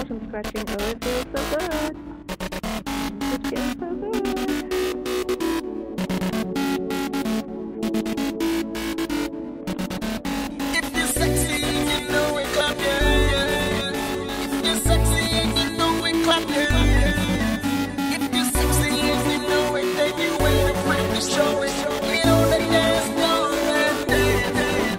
some scratching. Oh, it feels so good. It feels so good. If you're sexy and you know it, clap your hands. If you're sexy and you know it, clap your hands. If you're sexy and you know it, then you ain't afraid to show it. Get on the dance floor and dance.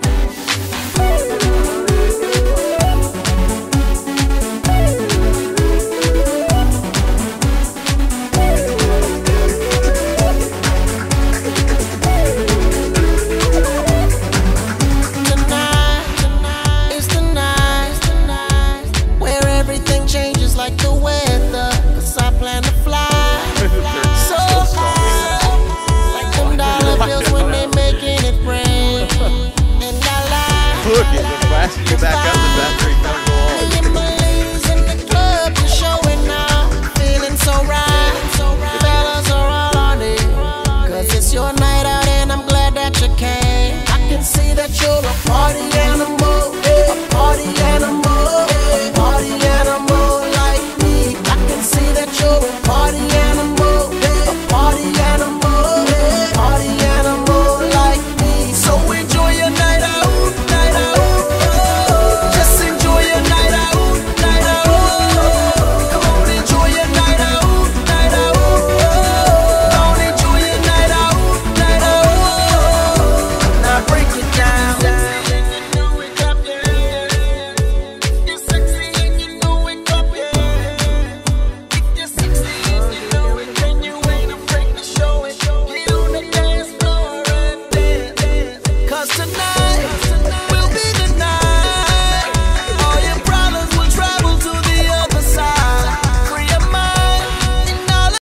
Tonight is the night where everything changes like the weather. 'Cause I plan to fly so high, like them dollar bills when they making it rain. And I lie. Look, the faster you back up, the faster you gotta go on.